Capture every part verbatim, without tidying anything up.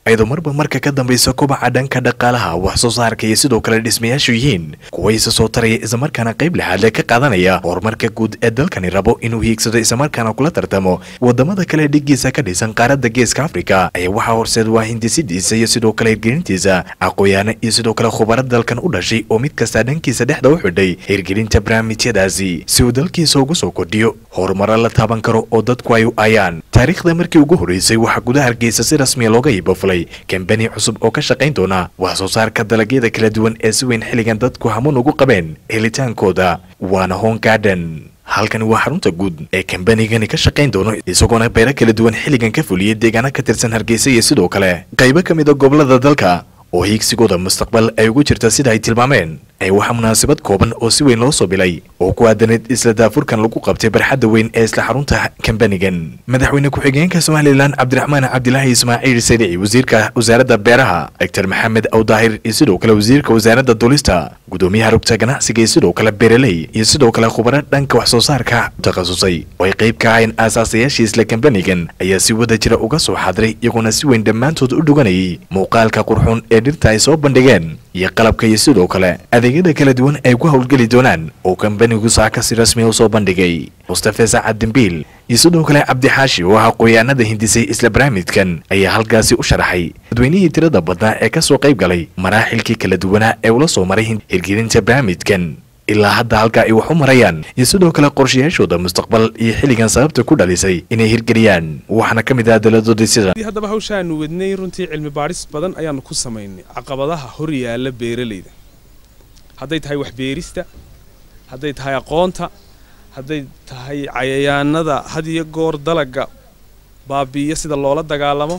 ayadoo marba marka ka dambaysa kobaca dhanka dhaqaalaha wax soo saarka iyo sidoo kale dhismayaashu yihiin kuwa isa soo taraya islamarkaana qayb lixaad leh ka qaadanaya horumarka guud ee dalkani rabo inuu hiigsado islamarkaana kula tartamo wadamada kale dhigiisa ka dhisan qaaradda geeska Afrika ayaa waxaa horseed waa hindisidiisa iyo sidoo kale hirgelintiisa aqoonyahanno iyo sidoo kale khubarad dalkan u dhashay oo mid kasta dhankiisa dhexda u xidhay hirgelinta barnaamijyadaasi si uu dalkiisa ugu soo kordhiyo horumar la taaban karo oo dadku ay u ayaan taariikhda markii ugu horeysay waxa gudaha Hargeysa si rasmi ah looga iiboflay kambani cusub oo ka shaqayn doona wax soo saarka dalagyada kala duwan ee si weyn xilligan dadku hamuun ugu qabeen helitaankooda waana Home Garden halkan waa xarunta guud ee kambanigani ka shaqayn doono isagoona beero kala duwan xilligan ka fuliyay deegaano ka tirsan Hargeysa iyo sidoo kale qaybo ka mid ah gobolada dalka oo hiigsigooda mustaqbal ay ugu jirta sida ay tilmaameen ay waxa munaasabad kooban oo si weyn loo soo bilay oo ku aadaneed isla daafurkan lagu qabtay barxadda weyn ee isla xarunta kambanigan madaxweyne ku-xigeenka Somaliland Cabdiraxmaan Cabdilaahi Ismaaciil Sadici wasiirka wasaaradda beeraha Dr Maxamed Awdaahir iyo sidoo kale wasiirka wasaaradda duulista gudoomiyaha rugta ganacsiga iyo sidoo kale beeraley iyo sidoo kale khubarad dhanka wax soo saarka takhasusay oo ay qayb ka ahayn aasaasiyaashii isla kambanigan ayaa si wada jira uga soo xadray iyaguna si weyn dhammaantood u dhuganayay muuqaalka qurxoon ee dhirta ay soo bandhigeen iyo qalabka iyo sidoo kale adeegyada kala duwan ay ku hawlgeli doonaan oo kambanigu saaka si rasmi ah u soo bandhigay Mustafa Saacad Dambiil iyo sidoo kale Cabdi Xaashi oo ah qoyaanada hindisay isla barnaamijkan ayaa halkaasi u sharaxay dadweynihii tirada badnaa ee ka soo qayb galay maraaxilkii kala duwanaa ee ula soo maray hirgelinta barnaamijkan ilaa hadda halka ay wax u marayaan iyo sidoo kale qorshayaashooda mustaqbal iyo xilligan sababta ku dhalisay inay hirgeliyaan waxana ka mid ah daladoodii sida haddaba hawshaanu wadnay runtii cilmi baaris badan ayaanu ku sameynay caqabadaha hor yaala beeraleyda hadday tahay wax beerista hadday tahay aqoonta hadday tahay cayayaanada had iyo goor dalaga baabiiyo sida loola dagaalamo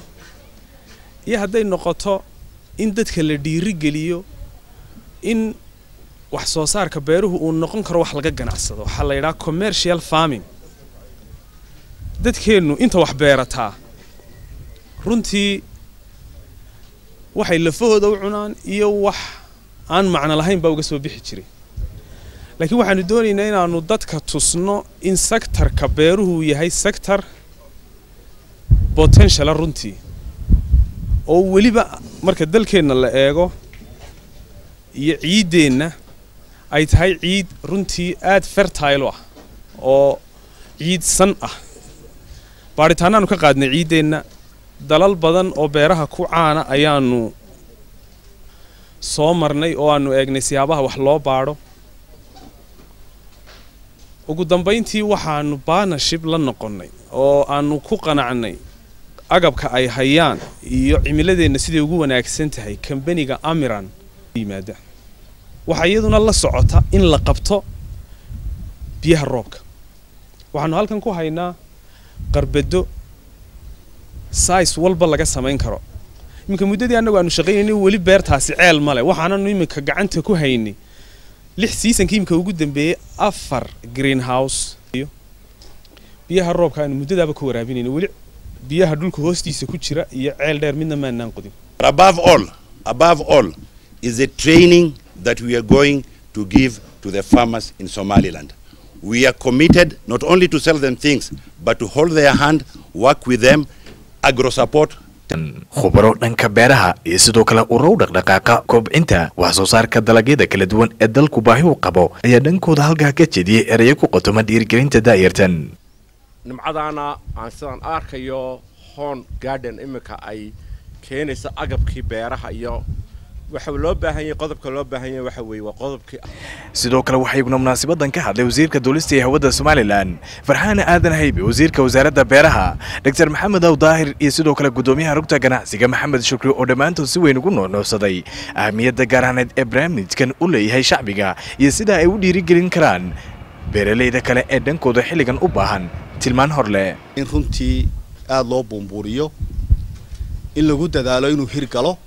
iyo hadday noqoto in dadka la dhiiri geliyo in wax soo saarka beeruhu uu noqon karo wax laga ganacsado waxa la yiraahdaa commercial farming dadkeenu inta wax beerataa runtii waxay lafahooda u cunaan iyo wax aan macna lahayn baa uga soo bixi jiray laakiin waxaanu doonaynaa inaanu dadka tusno in sectorka beeruhu yahay sector potential runtii oo waliba marka dalkeena la eego iyo ciideena ay tahay ciid runtii aad fertile ah oo ciid san ah baaritaanaanu ka qaadnay ciideena dalal badan oo beeraha ku caana ayaanu soo marnay oo aanu eegnay siyaabaha wax loo baaro ugu dambeyntii waxaanu partnership la noqonnay oo aanu ku qanacnay agabka ay hayaan iyo cimiladeena sidii ugu wanaagsan tahay kambaniga Amiran yimaada waxa iyaduna la socota in la qabto biyaha roobka waxaanu halkan ku haynaa qarbedo size walba laga sameyn karo iminka muddadii anagu aanu shaqeynay wali beertaasi ceel male waxaanu iminka gacanta ku haynay lix season kiimka ugu dambeeyay afar greenhouse biyaha roobka aanu muddadaaba ku waraabinayna wali biyaha dhulka hoostiisa ku jira iyo ceel dheer midna ma aanan qodin above all above all is the training that we are going to give to the farmers in Somaliland. We are committed not only to sell them things but to hold their hand, work with them, agro support. khubaro dhanka beeraha iyo sidoo kale urow dhaqdhaqaaqa kobcinta wax soo saarka dalagyada kala duwan ee dalku baahi u qabo ayaa dhankooda halka ka jeediyay erayo ku qotoma dhiirigelinta daayirtan nimcadaana aan sidaan arkayo Home Garden imika ay keenaysa agabkii beeraha iyo waxa loo baahan yahay qodobka loo baahan yahay waxa weey waa qodobkii sidoo kale waxa iguna munaasabadan ka hadlay wasiirka duulista ee hawada Somaliland Farxaan Aadan Haybe wasiirka wasaaradda beeraha Dr Maxamed Awdaahir iyo sidoo kale gudoomiyaha rugta ganacsiga Maxamed Shukri oo dhamaantood si weyn ugu noocnoocsaday ahmiyadda gaaraaneed ee barnaamijkan u leeyahay shacbiga iyo sida ay u dhiirigelin karaan beeraleyda kale ee dhankooda xilligan u baahan tilmaan horle in runtii aad loo buunbuuriyo in lagu dadaalo inuu hirgalo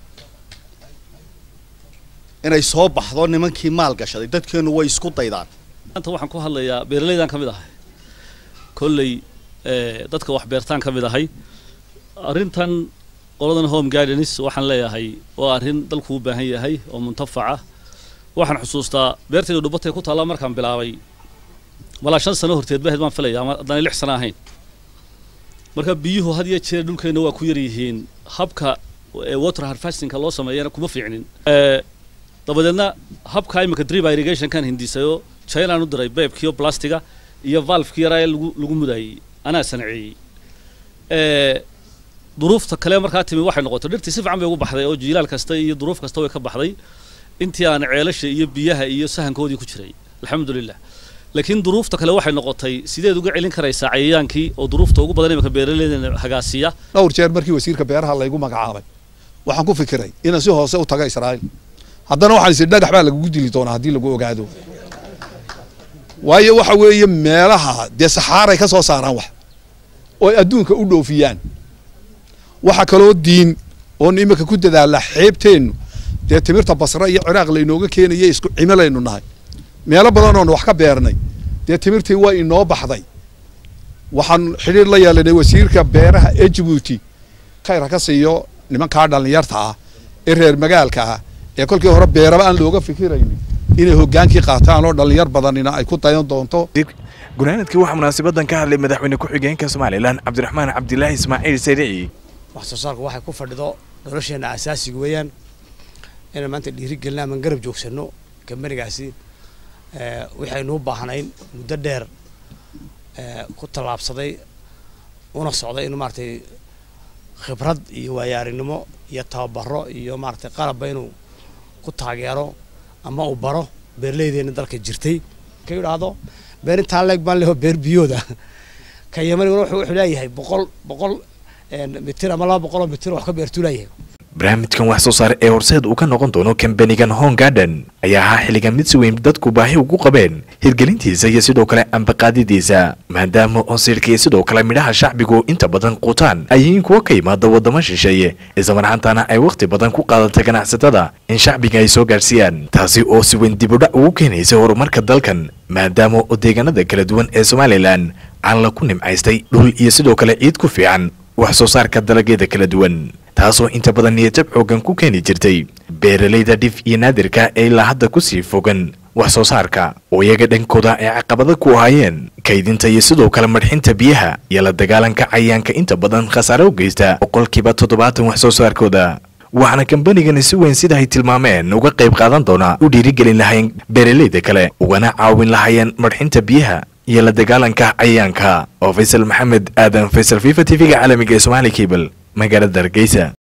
inay soo baxdo nimankii maal gashaday dadkeenu way isku daydaan anta waxaan ku hadlayaa beeraleydan kamid ahay kullay ee dadka wax beertaan kamid ahay arintan qoladan Home Gardens waxaan leeyahay waa arin dalku u baahan yahay oo muntafaca waxaan xusuustaa beertayda dhubatay ku taala markaan bilaabay wala shan sano horteed baahid baan filayaa ama hadaan lix sano ahayn marka biyuhu had iyo jeer dhulkeena waa ku yar yihiin habka water harvesting ka loo sameeyana kuma fiicnin dabadeedna habka imika drip irrigation kan hindisayo China aanu diray beebkiyo plastiga iyo valve-kii yaraa lagu lagu mudayay ana sanciyay ee duruufta kale markaa timi waxay noqotay dhirtii si fiican bay ugu baxday oo jiilaal kasta iyo duruuf kasta way ka baxday intii aan ceelasha iyo biyaha iyo sahankoodii ku jiray alxamdulillah laakiin duruufta kale waxay noqotay sideed uga celin karaysaa cayayaankii oo duruufta ugu badan imika beeraleyda hagaasiya dhowr jeer markii wasiirka beeraha la igu magacaabay waxaan ku fikiray inaan si hoose u tago Israa'iil haddana waxaan is dhagax baa lagu dili doonaa hadii lagu ogaado waayo waxa weeye meelaha de saxaara ka soo saaraan wax oo adduunka u dhoofiyaan waxa kale oo diin oo imika ku dadaala xeebteenu de timirta Basra iyo Ciraaq la inooga keenayay isku cimilaynu nahay meelo badan oo wax ka beernay de timirtii waa inoo baxday waxaan xiriir la yeelanay wasiirka beeraha ee Djibouti khayr ka siiyo nimanka dhalinyarta ah ee reer magaalka ah ee kolkii hore beeraba aan looga fikiraynin inay hogaankii qaataan oo dhalinyar badanina ay ku dayan doonto gunaanadkii waxa munaasabaddan ka hadlay madaxweyne ku xigeenka Soomaaliland Cabdiraxmaan Cabdilaahi Ismaaciil Sayrici wax soo saarku waxay ku fadhido nolosheena asaasiga weeyaan in maanta dhiiri galnaa man garab joogsano kambanigaasi ee waxaynu u baahnayn muddo dheer ee ku talaabsaday una socday inuu maartay khibrad iyo waayarinimo iyo tababaro iyo maartay qalab inuu ku taageero ama uu baro beerleydeena dalka jirtay ka yiraahdo beer inta leeg baan leeyahay beer biyooda ka Yemen wuxuu wuxuu leeyahay boqol boqol mitir ama laba boqol mitir wax ka beertu leeyahay barnaamijkan wax soo saar ee horseed uu ka noqon doono kambanigan Home Garden ayaa ahaa xilligan mid si weyn dadku baahi ugu qabeen hirgelintiisa iyo sidoo kale ambaqaadidiisa maadaama oo sirkii sidoo kale midhaha shacbigu inta badan quutaan ayeen kuwa ka yimaada wadamo shisheeye isla markaana ay waqti badan ku qaadatay ganacsatada in shacbiga ay soo gaarsiiyaan taasi oo si weyn dib u dhac ugu keenaysa horumarka dalkan maadaama oo deegaanada kala duwan ee Soomaaliland aan la ku nimcaystay dhul iyo sidoo kale ciid ku fiican wax soo saarka dalagyada kala duwan taasoo inta badan niyad xoogan ku keeni jirtay beeraleyda dhif iyo naadirka ee la hadda ku sii fogan wax soo saarka oo iyaga dhankooda ay caqabado ku hayeen kaydinta iyo sidoo kale marxinta biyaha iyo la dagaalanka cayayaanka inta badan khasaare u geysta boqolkiiba toddobaatan wax soo saarkooda waxaana kambanigan si weyn sida ay tilmaameen uga qayb qaadan doona u dhiirigelin lahayn beeraleyda kale ugana caawin lahaayeen marxinta biyaha iyo la dagaalanka cayayaanka oo Faisal Maxamed Aadan Faisal FIFA T V-ga caalamiga ee Somali Cable magaalada Hargeysa.